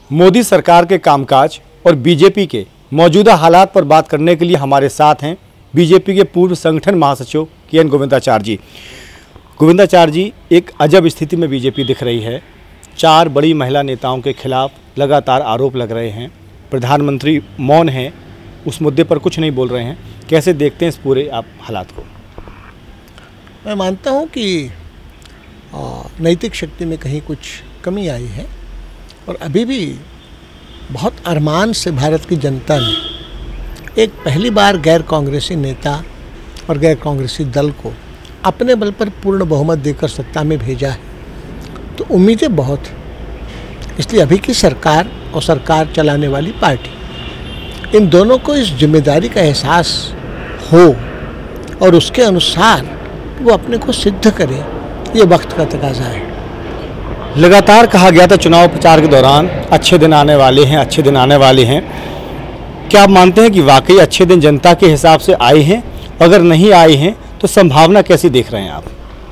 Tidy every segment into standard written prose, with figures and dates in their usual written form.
मोदी सरकार के कामकाज और बीजेपी के मौजूदा हालात पर बात करने के लिए हमारे साथ हैं बीजेपी के पूर्व संगठन महासचिव के गोविंदाचार्य जी। गोविंदाचार्य जी, एक अजब स्थिति में बीजेपी दिख रही है। 4 बड़ी महिला नेताओं के खिलाफ लगातार आरोप लग रहे हैं। प्रधानमंत्री मौन हैं, उस मुद्दे पर कुछ नहीं बोल रहे हैं। कैसे देखते हैं इस पूरे आप हालात को? मैं मानता हूं कि नैतिक शक्ति में कहीं कुछ कमी आई है और अभी भी बहुत अरमान से भारत की जनता ने एक पहली बार गैर कांग्रेसी नेता और गैर कांग्रेसी दल को अपने बल पर पूर्ण बहुमत देकर सत्ता में भेजा है। तो उम्मीदें बहुत हैं। इसलिए अभी की सरकार और सरकार चलाने वाली पार्टी, इन दोनों को इस जिम्मेदारी का एहसास हो और उसके अनुसार वो अपने को सिद्ध करें, ये वक्त का तकाजा है। लगातार कहा गया था चुनाव प्रचार के दौरान अच्छे दिन आने वाले हैं, अच्छे दिन आने वाले हैं। क्या आप मानते हैं कि वाकई अच्छे दिन जनता के हिसाब से आए हैं? अगर नहीं आए हैं तो संभावना कैसी देख रहे हैं आप?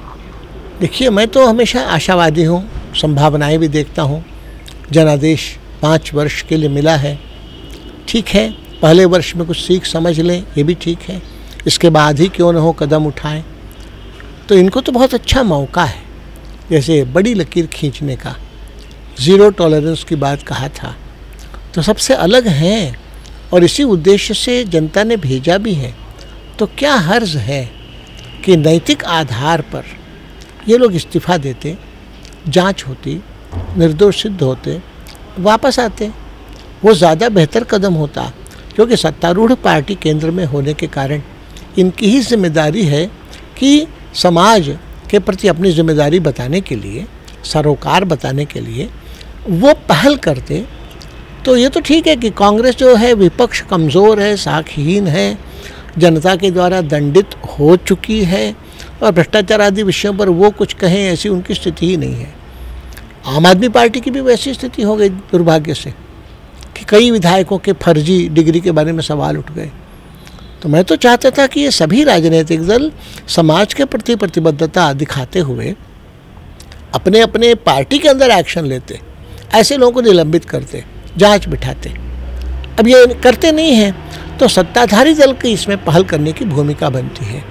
देखिए, मैं तो हमेशा आशावादी हूँ, संभावनाएं भी देखता हूँ। जनादेश 5 वर्ष के लिए मिला है, ठीक है। पहले वर्ष में कुछ सीख समझ लें, ये भी ठीक है। इसके बाद ही क्यों न हो कदम उठाएं, तो इनको तो बहुत अच्छा मौका है। जैसे बड़ी लकीर खींचने का, ज़ीरो टॉलरेंस की बात कहा था, तो सबसे अलग हैं और इसी उद्देश्य से जनता ने भेजा भी है। तो क्या हर्ज है कि नैतिक आधार पर ये लोग इस्तीफ़ा देते, जांच होती, निर्दोष सिद्ध होते, वापस आते, वो ज़्यादा बेहतर कदम होता। क्योंकि सत्तारूढ़ पार्टी केंद्र में होने के कारण इनकी ही जिम्मेदारी है कि समाज के प्रति अपनी जिम्मेदारी बताने के लिए, सरोकार बताने के लिए वो पहल करते। तो ये तो ठीक है कि कांग्रेस जो है विपक्ष कमज़ोर है, साखहीन है, जनता के द्वारा दंडित हो चुकी है और भ्रष्टाचार आदि विषयों पर वो कुछ कहें, ऐसी उनकी स्थिति ही नहीं है। आम आदमी पार्टी की भी वैसी स्थिति हो गई दुर्भाग्य से कि कई विधायकों के फर्जी डिग्री के बारे में सवाल उठ गए। तो मैं तो चाहता था कि ये सभी राजनीतिक दल समाज के प्रति प्रतिबद्धता दिखाते हुए अपने अपने पार्टी के अंदर एक्शन लेते, ऐसे लोगों को निलंबित करते, जांच बिठाते। अब ये करते नहीं हैं, तो सत्ताधारी दल की इसमें पहल करने की भूमिका बनती है।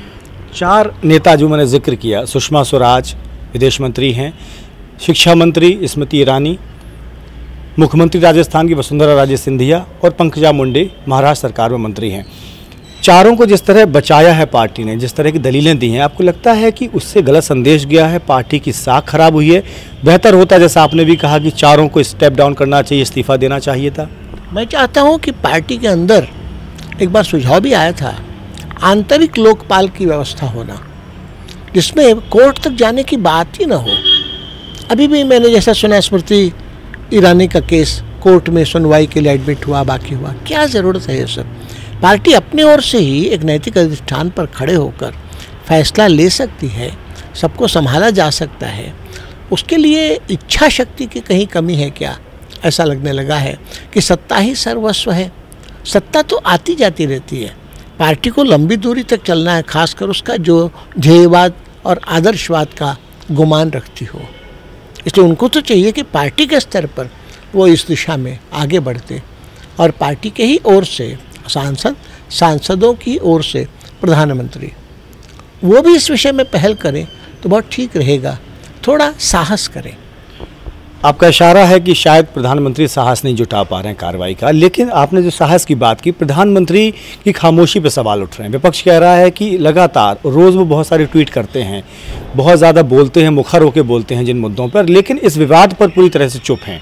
4 नेता जो मैंने जिक्र किया, सुषमा स्वराज विदेश मंत्री हैं, शिक्षा मंत्री स्मृति ईरानी, मुख्यमंत्री राजस्थान की वसुंधरा राजे सिंधिया और पंकजा मुंडे महाराष्ट्र सरकार में मंत्री हैं। चारों को जिस तरह बचाया है पार्टी ने, जिस तरह की दलीलें दी हैं, आपको लगता है कि उससे गलत संदेश गया है, पार्टी की साख खराब हुई है? बेहतर होता, जैसा आपने भी कहा, कि चारों को स्टेप डाउन करना चाहिए, इस्तीफा देना चाहिए था? मैं चाहता हूं कि पार्टी के अंदर एक बार सुझाव भी आया था, आंतरिक लोकपाल की व्यवस्था होना, जिसमें कोर्ट तक जाने की बात ही ना हो। अभी भी मैंने जैसा सुना, स्मृति ईरानी का केस कोर्ट में सुनवाई के लिए एडमिट हुआ, बाकी हुआ। क्या ज़रूरत है ये सब? पार्टी अपनी ओर से ही एक नैतिक अधिष्ठान पर खड़े होकर फैसला ले सकती है, सबको संभाला जा सकता है। उसके लिए इच्छा शक्ति की कहीं कमी है क्या? ऐसा लगने लगा है कि सत्ता ही सर्वस्व है। सत्ता तो आती जाती रहती है, पार्टी को लंबी दूरी तक चलना है, खासकर उसका जो ध्येयवाद और आदर्शवाद का गुमान रखती हो। इसलिए उनको तो चाहिए कि पार्टी के स्तर पर वो इस दिशा में आगे बढ़ते और पार्टी के ही ओर से सांसदों की ओर से प्रधानमंत्री वो भी इस विषय में पहल करें तो बहुत ठीक रहेगा। थोड़ा साहस करें। आपका इशारा है कि शायद प्रधानमंत्री साहस नहीं जुटा पा रहे हैं कार्रवाई का, लेकिन आपने जो साहस की बात की, प्रधानमंत्री की खामोशी पर सवाल उठ रहे हैं। विपक्ष कह रहा है कि लगातार रोज़ वो बहुत सारे ट्वीट करते हैं, बहुत ज़्यादा बोलते हैं, मुखर होकर बोलते हैं जिन मुद्दों पर, लेकिन इस विवाद पर पूरी तरह से चुप हैं।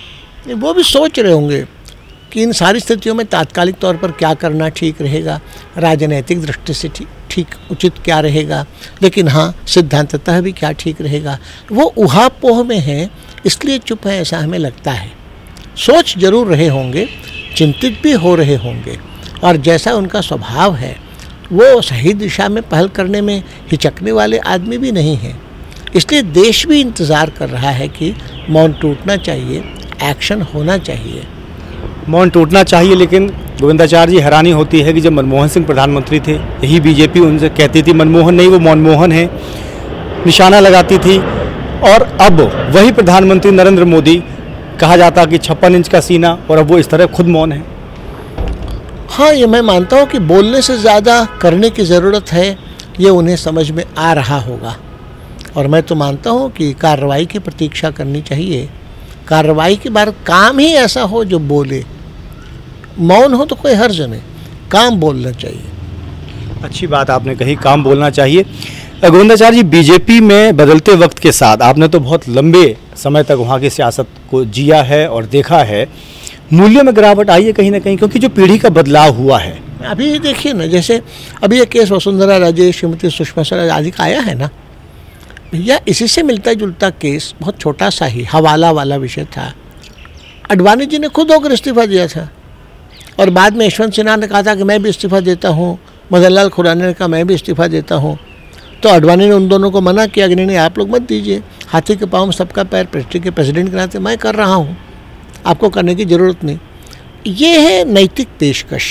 वो भी सोच रहे होंगे कि इन सारी स्थितियों में तात्कालिक तौर पर क्या करना ठीक रहेगा, राजनैतिक दृष्टि से ठीक उचित क्या रहेगा, लेकिन हाँ सिद्धांततः भी क्या ठीक रहेगा। वो उहापोह में हैं, इसलिए चुप है, ऐसा हमें लगता है। सोच जरूर रहे होंगे, चिंतित भी हो रहे होंगे, और जैसा उनका स्वभाव है वो सही दिशा में पहल करने में हिचकने वाले आदमी भी नहीं हैं। इसलिए देश भी इंतज़ार कर रहा है कि मौन टूटना चाहिए, एक्शन होना चाहिए। मौन टूटना चाहिए, लेकिन गोविंदाचार्य जी, हैरानी होती है कि जब मनमोहन सिंह प्रधानमंत्री थे, यही बीजेपी उनसे कहती थी मनमोहन नहीं, वो मनमोहन है, निशाना लगाती थी, और अब वही प्रधानमंत्री नरेंद्र मोदी कहा जाता कि 56 इंच का सीना, और अब वो इस तरह खुद मौन है। हाँ, ये मैं मानता हूँ कि बोलने से ज़्यादा करने की ज़रूरत है, ये उन्हें समझ में आ रहा होगा। और मैं तो मानता हूँ कि कार्रवाई की प्रतीक्षा करनी चाहिए। कार्रवाई के बाद काम ही ऐसा हो जो बोले। मौन हो तो कोई हर्ज नहीं, काम बोलना चाहिए। अच्छी बात आपने कही, काम बोलना चाहिए। गोविंदाचार्य जी, बीजेपी में बदलते वक्त के साथ आपने तो बहुत लंबे समय तक वहाँ की सियासत को जिया है और देखा है, मूल्यों में गिरावट आई है कहीं ना कहीं, क्योंकि जो पीढ़ी का बदलाव हुआ है। अभी देखिए ना, जैसे अभी ये केस वसुंधरा राजे, श्रीमती सुषमा स्वराज आदि का आया है ना भैया, इसी से मिलता जुलता केस, बहुत छोटा सा ही हवाला वाला विषय था। अडवाणी जी ने खुद होकर इस्तीफा दिया था, और बाद में यशवंत सिन्हा ने कहा था कि मैं भी इस्तीफा देता हूँ, मदन लाल खुराना ने कहा मैं भी इस्तीफा देता हूँ। तो अडवाणी ने उन दोनों को मना किया कि नहीं, आप लोग मत दीजिए, हाथी के पाँव में सबका पैर, पार्टी के प्रेसिडेंट के नाते मैं कर रहा हूँ, आपको करने की ज़रूरत नहीं। ये है नैतिक पेशकश,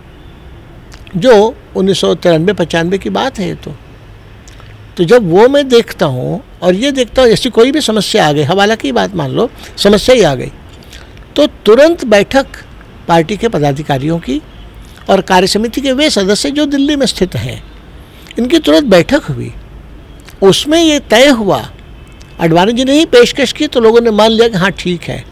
जो 1993-95 की बात है। तो जब वो मैं देखता हूँ और ये देखता हूँ, ऐसी कोई भी समस्या आ गई, हवाला की बात मान लो, समस्या ही आ गई, तो तुरंत बैठक पार्टी के पदाधिकारियों की और कार्यसमिति के वे सदस्य जो दिल्ली में स्थित हैं, इनकी तुरंत बैठक हुई। उसमें ये तय हुआ, अडवाणी जी ने ही पेशकश की तो लोगों ने मान लिया कि हाँ ठीक है।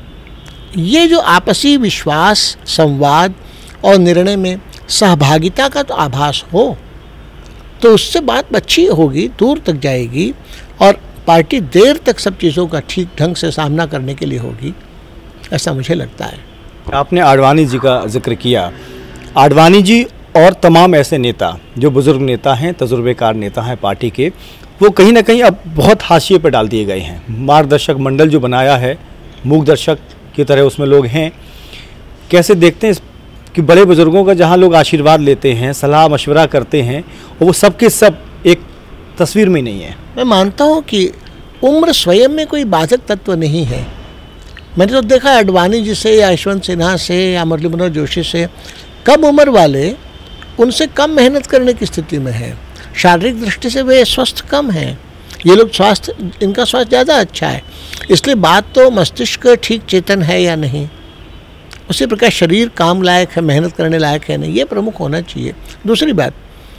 ये जो आपसी विश्वास, संवाद और निर्णय में सहभागिता का तो आभास हो, तो उससे बात अच्छी होगी, दूर तक जाएगी, और पार्टी देर तक सब चीज़ों का ठीक ढंग से सामना करने के लिए होगी, ऐसा मुझे लगता है। आपने आडवाणी जी का जिक्र किया। आडवाणी जी और तमाम ऐसे नेता जो बुजुर्ग नेता हैं, तजुर्बेकार नेता हैं पार्टी के, वो कहीं ना कहीं अब बहुत हाशिए पर डाल दिए गए हैं। मार्गदर्शक मंडल जो बनाया है, मूक दर्शक की तरह उसमें लोग हैं। कैसे देखते हैं कि बड़े बुजुर्गों का जहाँ लोग आशीर्वाद लेते हैं, सलाह मशवरा करते हैं, और वो सबके सब एक तस्वीर में नहीं है। मैं मानता हूँ कि उम्र स्वयं में कोई बाधक तत्व नहीं है। मैंने तो देखा अडवाणी जी से या यशवंत सिन्हा से या मुरली मनोहर जोशी से, कम उम्र वाले उनसे कम मेहनत करने की स्थिति में है। शारीरिक दृष्टि से वे स्वस्थ कम हैं, ये लोग इनका स्वास्थ्य ज़्यादा अच्छा है। इसलिए बात तो मस्तिष्क ठीक चेतन है या नहीं, उसी प्रकार शरीर काम लायक है, मेहनत करने लायक है नहीं, ये प्रमुख होना चाहिए। दूसरी बात,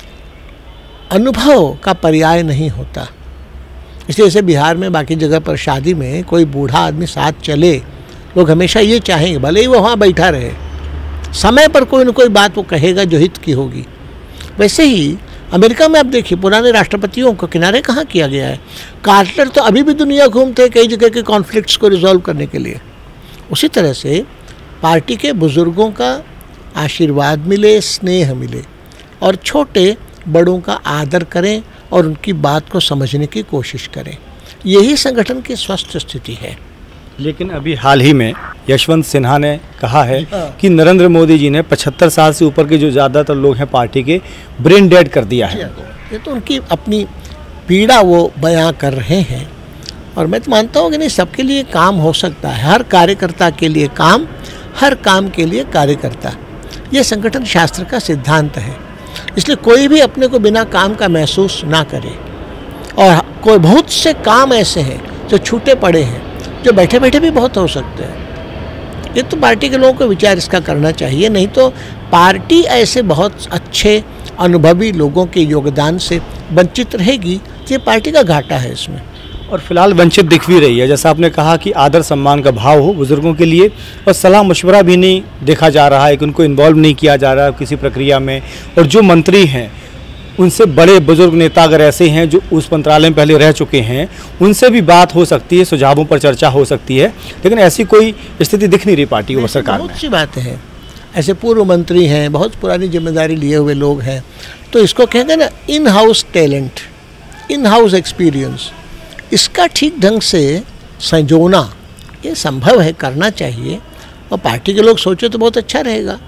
अनुभव का पर्याय नहीं होता। इसलिए जैसे बिहार में बाकी जगह पर शादी में कोई बूढ़ा आदमी साथ चले, लोग हमेशा ये चाहेंगे भले ही वो वहाँ बैठा रहे, समय पर कोई न कोई बात वो कहेगा जो हित की होगी। वैसे ही अमेरिका में आप देखिए, पुराने राष्ट्रपतियों को किनारे कहाँ किया गया है। कार्टर तो अभी भी दुनिया घूमते हैं कई जगह के कॉन्फ्लिक्ट्स को रिजॉल्व करने के लिए। उसी तरह से पार्टी के बुजुर्गों का आशीर्वाद मिले, स्नेह मिले, और छोटे बड़ों का आदर करें और उनकी बात को समझने की कोशिश करें, यही संगठन की स्वस्थ स्थिति है। लेकिन अभी हाल ही में यशवंत सिन्हा ने कहा है कि नरेंद्र मोदी जी ने 75 साल से ऊपर के जो ज़्यादातर लोग हैं पार्टी के, ब्रेन डेड कर दिया है। ये तो उनकी अपनी पीड़ा वो बयां कर रहे हैं, और मैं तो मानता हूँ कि नहीं, सबके लिए काम हो सकता है। हर कार्यकर्ता के लिए काम, हर काम के लिए कार्यकर्ता, ये संगठन शास्त्र का सिद्धांत है। इसलिए कोई भी अपने को बिना काम का महसूस ना करे। और कोई बहुत से काम ऐसे हैं जो छूटे पड़े हैं, जो बैठे बैठे भी बहुत हो सकते हैं। ये तो पार्टी के लोगों को विचार इसका करना चाहिए, नहीं तो पार्टी ऐसे बहुत अच्छे अनुभवी लोगों के योगदान से वंचित रहेगी। ये पार्टी का घाटा है इसमें। और फिलहाल वंचित दिख भी रही है। जैसा आपने कहा कि आदर सम्मान का भाव हो बुजुर्गों के लिए, और सलाह मशवरा भी नहीं देखा जा रहा है कि उनको इन्वॉल्व नहीं किया जा रहा है किसी प्रक्रिया में। और जो मंत्री हैं, उनसे बड़े बुजुर्ग नेता अगर ऐसे हैं जो उस मंत्रालय में पहले रह चुके हैं, उनसे भी बात हो सकती है, सुझावों पर चर्चा हो सकती है, लेकिन ऐसी कोई स्थिति दिख नहीं रही पार्टी को सरकार में। बहुत सी बातें हैं, ऐसे पूर्व मंत्री हैं, बहुत पुरानी जिम्मेदारी लिए हुए लोग हैं, तो इसको कहते हैं ना in house talent, in house experience, इसका ठीक ढंग से संजोना ये संभव है, करना चाहिए। और पार्टी के लोग सोचे तो बहुत अच्छा रहेगा।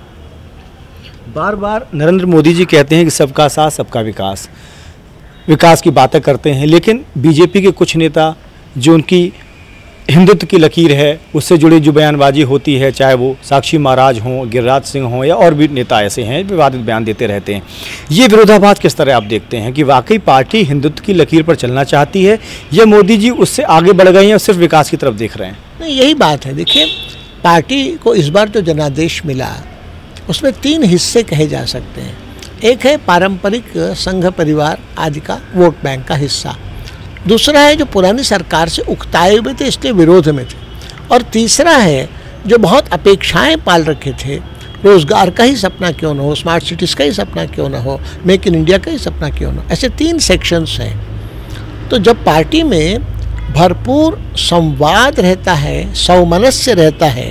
बार बार नरेंद्र मोदी जी कहते हैं कि सबका साथ सबका विकास, विकास की बातें करते हैं, लेकिन बीजेपी के कुछ नेता जो उनकी हिंदुत्व की लकीर है उससे जुड़ी जो बयानबाजी होती है, चाहे वो साक्षी महाराज हों, गिरिराज सिंह हों या और भी नेता ऐसे हैं विवादित बयान देते रहते हैं, ये विरोधाभास किस तरह आप देखते हैं कि वाकई पार्टी हिंदुत्व की लकीर पर चलना चाहती है या मोदी जी उससे आगे बढ़ गए हैं और सिर्फ विकास की तरफ देख रहे हैं? नहीं, यही बात है। देखिए, पार्टी को इस बार जो जनादेश मिला उसमें 3 हिस्से कहे जा सकते हैं। एक है पारंपरिक संघ परिवार आदि का वोट बैंक का हिस्सा, दूसरा है जो पुरानी सरकार से उकताए हुए थे इसलिए विरोध में थे, और तीसरा है जो बहुत अपेक्षाएं पाल रखे थे, रोज़गार का ही सपना क्यों ना हो, स्मार्ट सिटीज़ का ही सपना क्यों ना हो, मेक इन इंडिया का ही सपना क्यों ना हो। ऐसे 3 सेक्शंस हैं। तो जब पार्टी में भरपूर संवाद रहता है, सौमनस्य रहता है,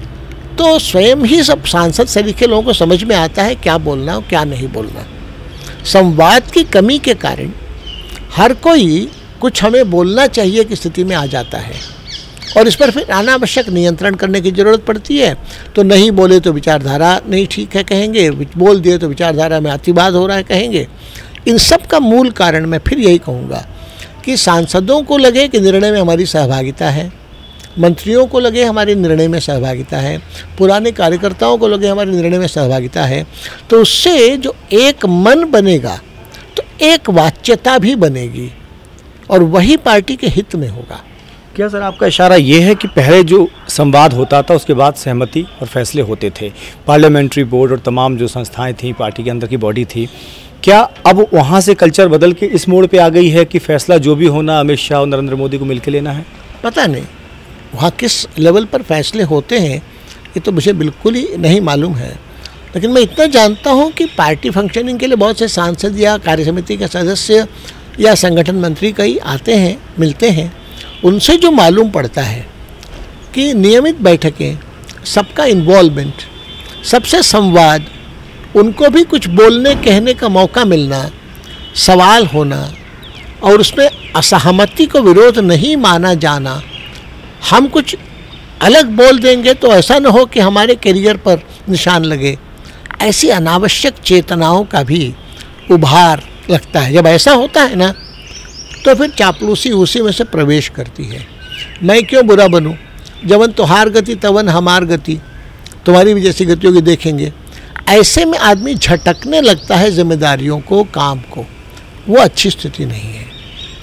तो स्वयं ही सब सांसद सरीखे लोगों को समझ में आता है क्या बोलना और क्या नहीं बोलना। संवाद की कमी के कारण हर कोई कुछ हमें बोलना चाहिए की स्थिति में आ जाता है, और इस पर फिर अनावश्यक नियंत्रण करने की ज़रूरत पड़ती है। तो नहीं बोले तो विचारधारा नहीं ठीक है कहेंगे, बोल दिए तो विचारधारा में अतिवाद हो रहा है कहेंगे। इन सब का मूल कारण मैं फिर यही कहूँगा कि सांसदों को लगे कि निर्णय में हमारी सहभागिता है, मंत्रियों को लगे हमारे निर्णय में सहभागिता है, पुराने कार्यकर्ताओं को लगे हमारे निर्णय में सहभागिता है, तो उससे जो एक मन बनेगा तो एक वाच्यता भी बनेगी, और वही पार्टी के हित में होगा। क्या सर आपका इशारा ये है कि पहले जो संवाद होता था उसके बाद सहमति और फैसले होते थे, पार्लियामेंट्री बोर्ड और तमाम जो संस्थाएं थी, पार्टी के अंदर की बॉडी थी, क्या अब वहाँ से कल्चर बदल के इस मोड़ पे आ गई है कि फैसला जो भी होना अमित शाह और नरेंद्र मोदी को मिलकर लेना है? पता नहीं वहाँ किस लेवल पर फैसले होते हैं, ये तो मुझे बिल्कुल ही नहीं मालूम है। लेकिन मैं इतना जानता हूँ कि पार्टी फंक्शनिंग के लिए बहुत से सांसद या कार्यसमिति के सदस्य या संगठन मंत्री कई आते हैं, मिलते हैं। उनसे जो मालूम पड़ता है कि नियमित बैठकें, सबका इन्वॉल्वमेंट, सबसे संवाद, उनको भी कुछ बोलने कहने का मौका मिलना, सवाल होना, और उसमें असहमति को विरोध नहीं माना जाना। हम कुछ अलग बोल देंगे तो ऐसा न हो कि हमारे करियर पर निशान लगे, ऐसी अनावश्यक चेतनाओं का भी उभार लगता है। जब ऐसा होता है ना, तो फिर चापलूसी उसी में से प्रवेश करती है। मैं क्यों बुरा बनूं, जवन तुहार गति तवन हमार गति, तुम्हारी भी जैसी गतियों की देखेंगे। ऐसे में आदमी झटकने लगता है जिम्मेदारियों को, काम को। वो अच्छी स्थिति नहीं है।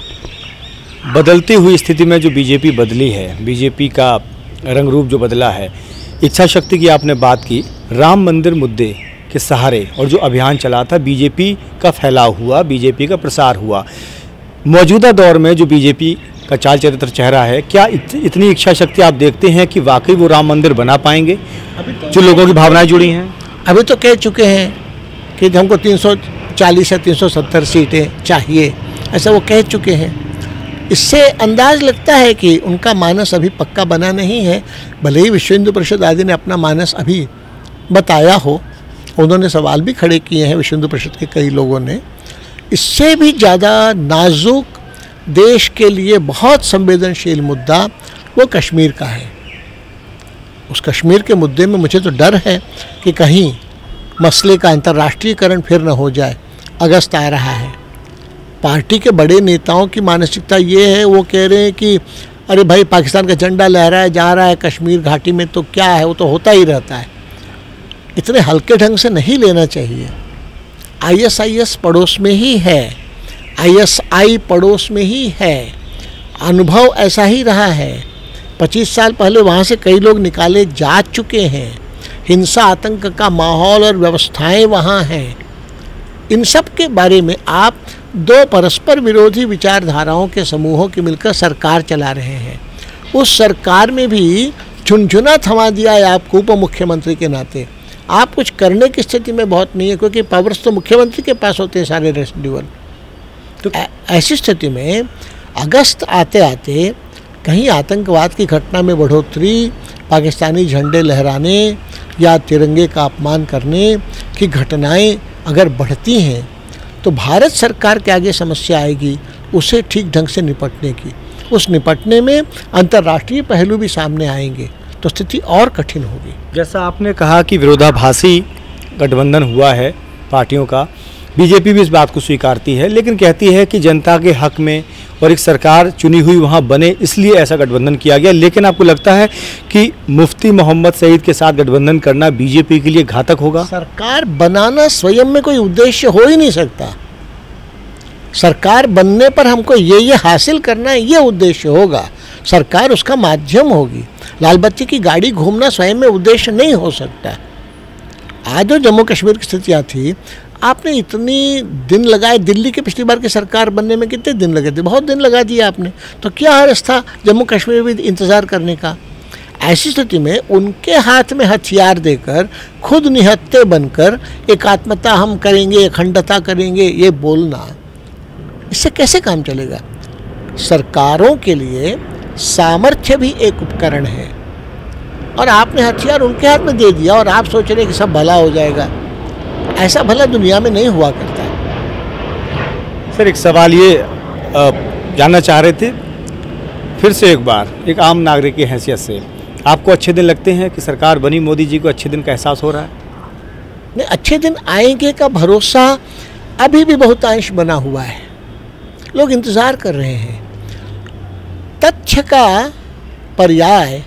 बदलती हुई स्थिति में जो बीजेपी बदली है, बीजेपी का रंग रूप जो बदला है, इच्छा शक्ति की आपने बात की, राम मंदिर मुद्दे के सहारे और जो अभियान चला था, बीजेपी का फैलाव हुआ, बीजेपी का प्रसार हुआ। मौजूदा दौर में जो बीजेपी का चाल चरित्र चेहरा है, क्या इतनी इच्छा शक्ति आप देखते हैं कि वाकई वो राम मंदिर बना पाएंगे? जो लोगों की भावनाएं जुड़ी हैं अभी तो कह चुके हैं कि हमको 340 या 370 सीटें चाहिए, ऐसा वो कह चुके हैं। इससे अंदाज लगता है कि उनका मानस अभी पक्का बना नहीं है। भले ही विश्व हिंदू परिषद आदि ने अपना मानस अभी बताया हो, उन्होंने सवाल भी खड़े किए हैं विश्व हिंदू परिषद के कई लोगों ने। इससे भी ज़्यादा नाजुक, देश के लिए बहुत संवेदनशील मुद्दा वो कश्मीर का है। उस कश्मीर के मुद्दे में मुझे तो डर है कि कहीं मसले का अंतर्राष्ट्रीयकरण फिर न हो जाए। अगस्त आ रहा है, पार्टी के बड़े नेताओं की मानसिकता ये है, वो कह रहे हैं कि अरे भाई पाकिस्तान का झंडा लहराया जा रहा है कश्मीर घाटी में, तो क्या है, वो तो होता ही रहता है। इतने हल्के ढंग से नहीं लेना चाहिए। ISIS पड़ोस में ही है, ISI पड़ोस में ही है, अनुभव ऐसा ही रहा है। 25 साल पहले वहाँ से कई लोग निकाले जा चुके हैं। हिंसा आतंक का माहौल और व्यवस्थाएं वहाँ हैं। इन सब के बारे में आप दो परस्पर विरोधी विचारधाराओं के समूहों की मिलकर सरकार चला रहे हैं। उस सरकार में भी झुनझुना थमा दिया है आपको उप मुख्यमंत्री के नाते। आप कुछ करने की स्थिति में बहुत नहीं है, क्योंकि पावर्स तो मुख्यमंत्री के पास होते हैं सारे रेसिडुअल। तो ऐसी स्थिति में अगस्त आते आते कहीं आतंकवाद की घटना में बढ़ोतरी, पाकिस्तानी झंडे लहराने या तिरंगे का अपमान करने की घटनाएं अगर बढ़ती हैं, तो भारत सरकार के आगे समस्या आएगी उसे ठीक ढंग से निपटने की। उस निपटने में अंतर्राष्ट्रीय पहलू भी सामने आएंगे, तो स्थिति और कठिन होगी। जैसा आपने कहा कि विरोधाभासी गठबंधन हुआ है पार्टियों का, बीजेपी भी इस बात को स्वीकारती है, लेकिन कहती है कि जनता के हक में और एक सरकार चुनी हुई वहाँ बने, इसलिए ऐसा गठबंधन किया गया। लेकिन आपको लगता है कि मुफ्ती मोहम्मद सईद के साथ गठबंधन करना बीजेपी के लिए घातक होगा? सरकार बनाना स्वयं में कोई उद्देश्य हो ही नहीं सकता। सरकार बनने पर हमको ये हासिल करना है, ये उद्देश्य होगा। सरकार उसका माध्यम होगी। लाल बत्ती की गाड़ी घूमना स्वयं में उद्देश्य नहीं हो सकता। आज जो जम्मू कश्मीर की स्थितियाँ थी, आपने इतनी दिन लगाए, दिल्ली के पिछली बार की सरकार बनने में कितने दिन लगे थे? बहुत दिन लगा दिए आपने। तो क्या हर्ज था जम्मू कश्मीर में इंतज़ार करने का? ऐसी स्थिति में उनके हाथ में हथियार देकर खुद निहत्थे बनकर एकात्मता हम करेंगे, अखंडता करेंगे, ये बोलना, इससे कैसे काम चलेगा? सरकारों के लिए सामर्थ्य भी एक उपकरण है और आपने हथियार उनके हाथ में दे दिया और आप सोच रहे कि सब भला हो जाएगा। ऐसा भला दुनिया में नहीं हुआ करता है। सर, एक सवाल ये जानना चाह रहे थे फिर से एक बार, एक आम नागरिक की हैसियत से, आपको अच्छे दिन लगते हैं कि सरकार बनी, मोदी जी को अच्छे दिन का एहसास हो रहा है? नहीं, अच्छे दिन आएंगे का भरोसा अभी भी बहुतांश बना हुआ है। लोग इंतज़ार कर रहे हैं। तथ्य का पर्याय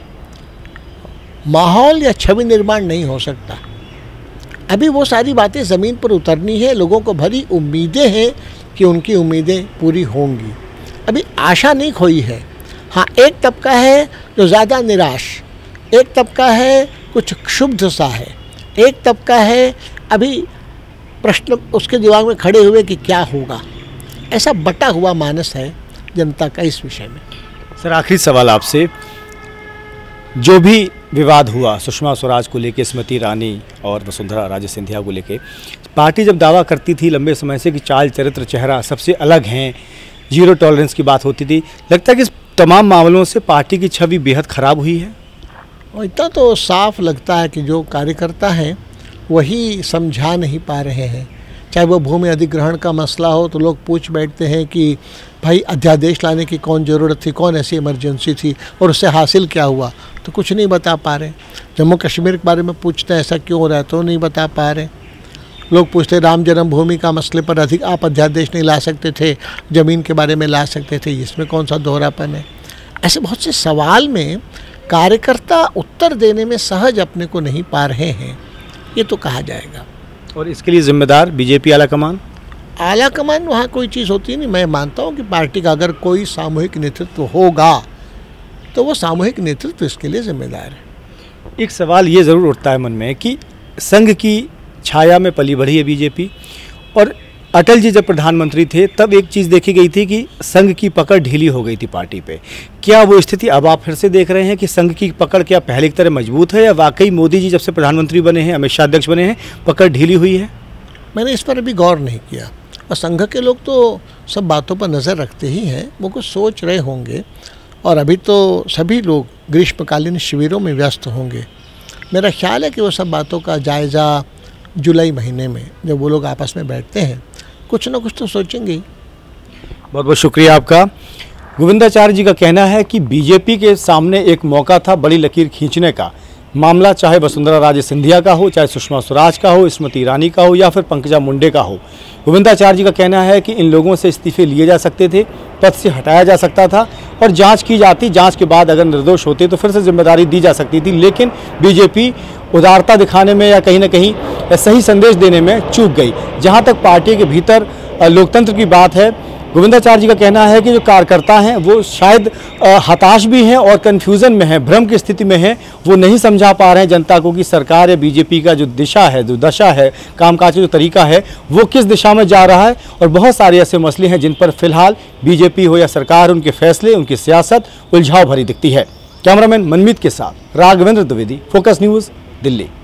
माहौल या छवि निर्माण नहीं हो सकता। अभी वो सारी बातें ज़मीन पर उतरनी है। लोगों को भरी उम्मीदें हैं कि उनकी उम्मीदें पूरी होंगी। अभी आशा नहीं खोई है। हाँ, एक तबका है जो ज़्यादा निराश, एक तबका है कुछ क्षुब्ध सा है, एक तबका है अभी प्रश्न उसके दिमाग में खड़े हुए कि क्या होगा। ऐसा बटा हुआ मानस है जनता का इस विषय में। सर, आखिरी सवाल आपसे, जो भी विवाद हुआ सुषमा स्वराज को लेके, स्मृति ईरानी और वसुंधरा राजे सिंधिया को लेके, पार्टी जब दावा करती थी लंबे समय से कि चाल, चरित्र, चेहरा सबसे अलग हैं, जीरो टॉलरेंस की बात होती थी, लगता है कि इस तमाम मामलों से पार्टी की छवि बेहद ख़राब हुई है? और इतना तो साफ लगता है कि जो कार्यकर्ता हैं वही समझा नहीं पा रहे हैं। चाहे वो भूमि अधिग्रहण का मसला हो तो लोग पूछ बैठते हैं कि भाई अध्यादेश लाने की कौन ज़रूरत थी, कौन ऐसी इमरजेंसी थी और उससे हासिल क्या हुआ, तो कुछ नहीं बता पा रहे। जम्मू कश्मीर के बारे में पूछते हैं ऐसा क्यों हो रहा है, तो नहीं बता पा रहे। लोग पूछते राम जन्मभूमि का मसले पर अधिक आप अध्यादेश नहीं ला सकते थे, ज़मीन के बारे में ला सकते थे, इसमें कौन सा दोहरापन है? ऐसे बहुत से सवाल में कार्यकर्ता उत्तर देने में सहज अपने को नहीं पा रहे हैं, ये तो कहा जाएगा। और इसके लिए जिम्मेदार बीजेपी आलाकमान? आलाकमान वहाँ कोई चीज़ होती नहीं। मैं मानता हूँ कि पार्टी का अगर कोई सामूहिक नेतृत्व होगा तो वो सामूहिक नेतृत्व इसके लिए जिम्मेदार है। एक सवाल ये ज़रूर उठता है मन में कि संघ की छाया में पली बढ़ी है बीजेपी, और अटल जी जब प्रधानमंत्री थे तब एक चीज़ देखी गई थी कि संघ की पकड़ ढीली हो गई थी पार्टी पे। क्या वो स्थिति अब आप फिर से देख रहे हैं कि संघ की पकड़ क्या पहले की तरह मजबूत है, या वाकई मोदी जी जब से प्रधानमंत्री बने हैं, अमित शाह अध्यक्ष बने हैं, पकड़ ढीली हुई है? मैंने इस पर अभी गौर नहीं किया। और संघ के लोग तो सब बातों पर नज़र रखते ही हैं, वो कुछ सोच रहे होंगे, और अभी तो सभी लोग ग्रीष्मकालीन शिविरों में व्यस्त होंगे। मेरा ख्याल है कि वो सब बातों का जायज़ा जुलाई महीने में जब वो लोग आपस में बैठते हैं कुछ ना कुछ तो सोचेंगे। बहुत बहुत शुक्रिया आपका। गोविंदाचार्य जी का कहना है कि बीजेपी के सामने एक मौका था बड़ी लकीर खींचने का। मामला चाहे वसुंधरा राजे सिंधिया का हो, चाहे सुषमा स्वराज का हो, स्मृति ईरानी का हो, या फिर पंकजा मुंडे का हो, गोविंदाचार्य जी का कहना है कि इन लोगों से इस्तीफे लिए जा सकते थे, पद से हटाया जा सकता था और जांच की जाती। जांच के बाद अगर निर्दोष होते तो फिर से जिम्मेदारी दी जा सकती थी। लेकिन बीजेपी उदारता दिखाने में या कहीं ना कहीं सही संदेश देने में चूक गई। जहां तक पार्टी के भीतर लोकतंत्र की बात है, गोविंदाचार्य जी का कहना है कि जो कार्यकर्ता हैं वो शायद हताश भी हैं और कन्फ्यूज़न में हैं, भ्रम की स्थिति में हैं। वो नहीं समझा पा रहे हैं जनता को कि सरकार या बीजेपी का जो दिशा है, जो दशा है, कामकाज का जो तरीका है, वो किस दिशा में जा रहा है। और बहुत सारे ऐसे मसले हैं जिन पर फिलहाल बीजेपी हो या सरकार, उनके फैसले, उनकी सियासत उलझाव भरी दिखती है। कैमरामैन मनमीत के साथ राघवेंद्र द्विवेदी, फोकस न्यूज़, दिल्ली।